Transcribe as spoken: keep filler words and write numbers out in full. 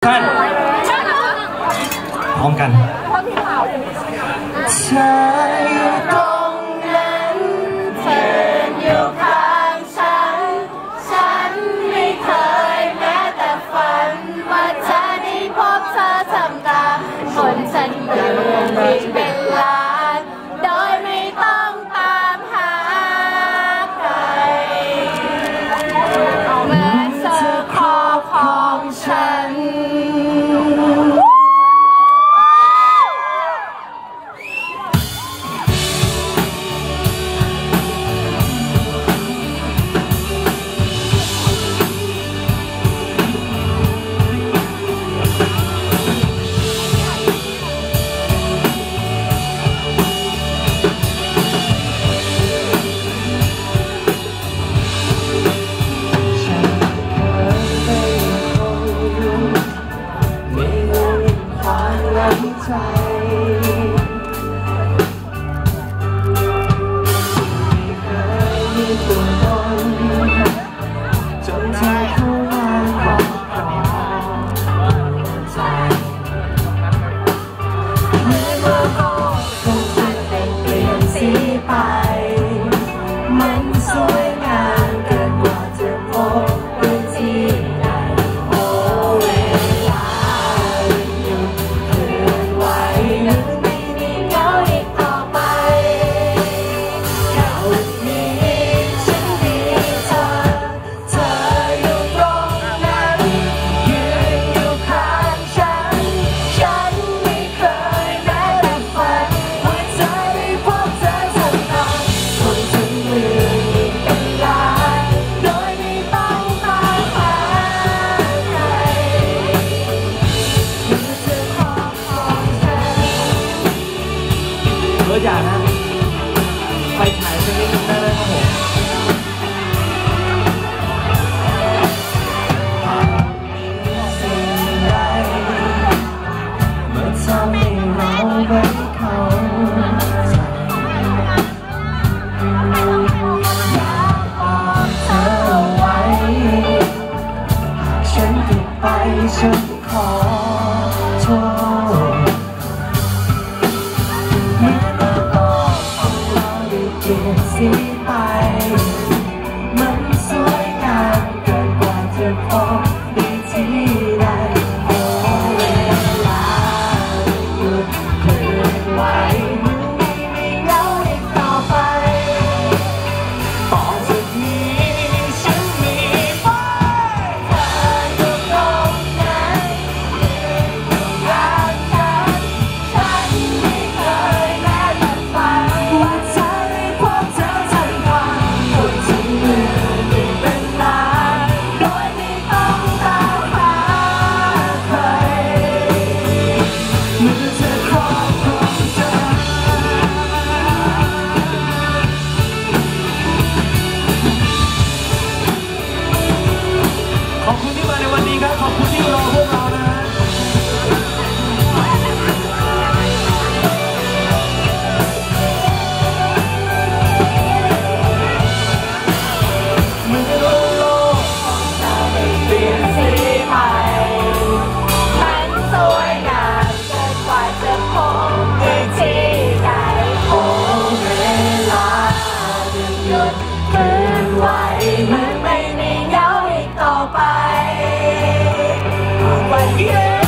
ท่านพร้อมกันเธออยู่ตรงนั้นเธออยู่ข้างฉันฉันไม่เคยแม้แต่ฝันว่าจะได้พบเธอทำตาบนฉันเดินวิ่งเป็นล้านโดยไม่ต้องตามหาใครเมื่อเธอครอบครองฉันใจเคยมีตัวตนจนเธอเข้ามาครอบครองใจเมื่อโลกคงจะได้เปลี่ยนสีไปมันสวยงามเกินกว่าจะพบได้ที่ใดโอ้เวลาหยุดเคลื่อนไหวอย่านะไปฉายสักนิดนึงได้ไหมครับผมสิ่งใดเมื่อทำให้เราไม่เข้าใจอยากบอกเธอไว้หากฉันผิดไปฉันขอโทษเปลี่ยนสีไปมันสวยงามเกินกว่าจะพบได้ที่ใดโอ้เวลาหยุดเคลื่อนไหวมันไม่มีเหงาอีกต่อไปต่อจากนี้ฉันมีไว้เธออยู่ตรงนั้นอยู่ข้างฉันฉันไม่เคยแม้แต่ฝันว่าเธอขอบคุณที่มาในวันนี้ครับขอบคุณที่รอพวกเรานะฮะเมื่อโลกจะได้เปลี่ยนสีไปมันสวยงามเกินกว่าจะพบได้ที่ใดโอ้เวลาหยุดเคลื่อนไหวมันไม่มีเหงาอีกต่อไปวันเย็น